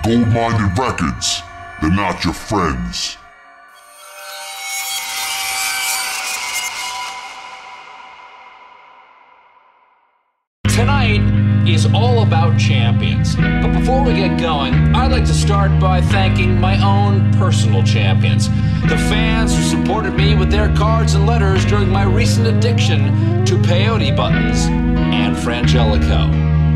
Gold-minded records, they're not your friends. Tonight is all about champions. But before we get going, I'd like to start by thanking my own personal champions. The fans who supported me with their cards and letters during my recent addiction to peyote buttons and Frangelico.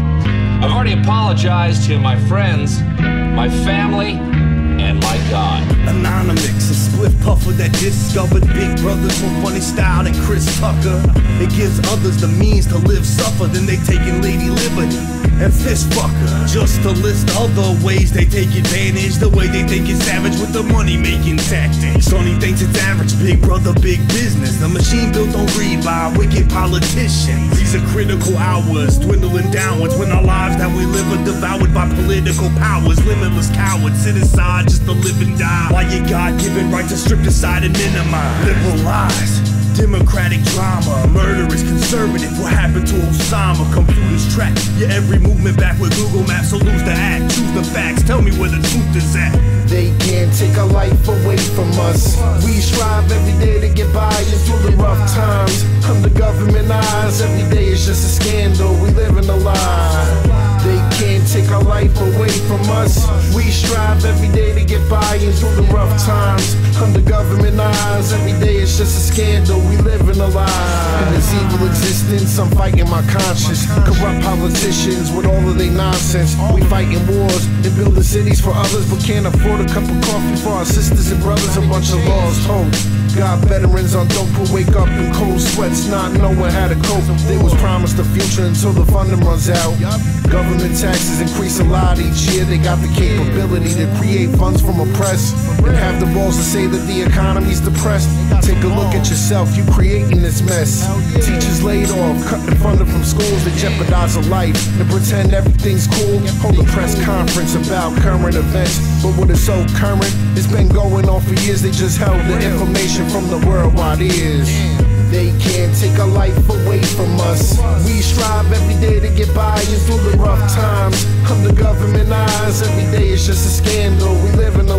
I've already apologized to my friends, my family, and my God. Anonymous, a split puffer that discovered Big Brothers more funny style than Chris Tucker. It gives others the means to live suffer, then they taking Lady Liberty and fist fucker. Just to list other ways they take advantage, the way they think it's savage with the money making tactics. Sony thinks it's average, Big Brother, big business. The machine built on greed by wicked politicians. These are critical hours, dwindling downwards when our lives that we live are devoured by political powers. Limitless cowards sit aside just to live and die, while your God-given right to strip aside and minimize. Liberal lies, democratic drama, murderous conservative. What happened to Osama? Computers track your every movement back with Google Maps, so lose the act, choose the facts, tell me where the truth is at. They can't take our life away from us. We strive every day to get by and through the rough times. Under government eyes, every day is just a scandal. We live in a lie. They can't take our life away from us. We strive every day to get by and through the rough times. Under government eyes, every day is just a scandal. We live in a lie. In this evil existence, I'm fighting my conscience. Corrupt politicians with all of their nonsense. We fighting wars and building cities for others, but can't afford a cup of coffee for our sisters and brothers. A bunch of lost hope. Got veterans on dope who wake up in cold sweats, not knowing how to cope. They was promised a future until the funding runs out. Government taxes increase a lot each year. They got the capability to create funds from oppressed and have the balls to say that the economy's depressed. Take a look at yourself, you creating this mess. Teachers laid off, cutting funding from schools that jeopardize a life and pretend everything's cool. Hold a press conference about current events, but what is so current? It's been going on for years. They just held the information from the worldwide ears. They can't take our life away from us. We strive every day to get by and through the rough times. Under government eyes, every day is just a scandal. We live in a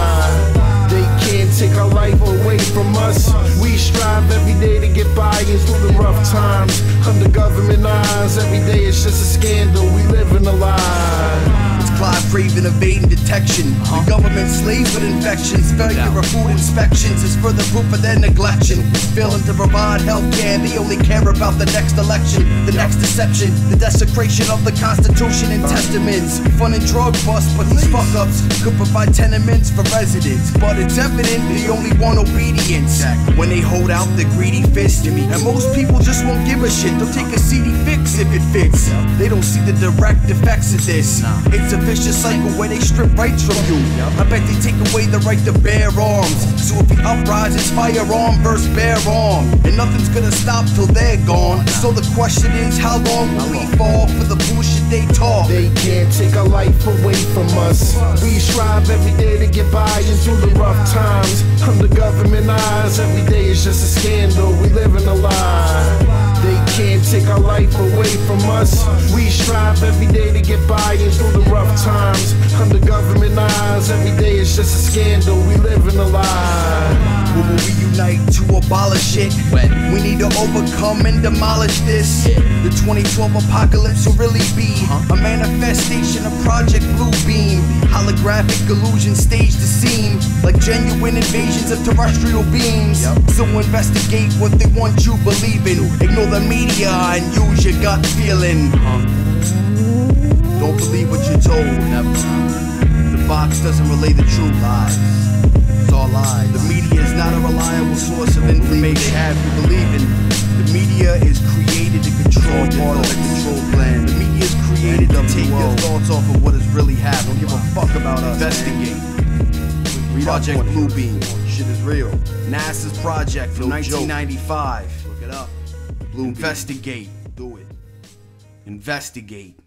lie. They can't take our life away from us. We strive every day to get by and through the rough times. Under government eyes, every day is just a scandal. We live in a lie. Clive Craven evading detection. The government slaves with infections. Failure of food inspections is further proof of their neglection. Failing to provide health care, they only care about the next election, the next deception, the desecration of the Constitution and testaments. Fun and drug bust, but these fuck-ups could provide tenements for residents. But it's evident they only want obedience when they hold out the greedy fist. And most people just won't give a shit. They'll take a CD fix if it fits. They don't see the direct effects of this. It's a vicious cycle where they strip rights from you. I bet they take away the right to bear arms. So if the uprise, it's firearm versus bare arm, and nothing's gonna stop till they're gone. So the question is, how long will we fall for the bullshit they talk? They can't take our life away from us. We strive every day to get by and through the rough times. Under government eyes, every day is just a scandal. We live in a lie. They can't take our life away from us. We strive every day to get by and through the rough times. Under government eyes, every day is just a scandal. We live in a lie. We will reunite to abolish it. We need to overcome and demolish this. The 2012 apocalypse will really be a manifestation of Project Bluebeam. Holographic illusion staged to seem like genuine invasions of terrestrial beings. So investigate what they want you believing. Ignore the media and use your gut feeling. Don't believe what you're told. The box doesn't relay the truth. Lies. It's all lies. The media is not a reliable source of information. Have you believing? The media is created to control part of the control plan. The media is created to take your thoughts off of what is really happening. Don't give a fuck about us. Investigate. Project Bluebeam. Shit is real. NASA's project from 1995. Look it up. Investigate. Do it. Investigate.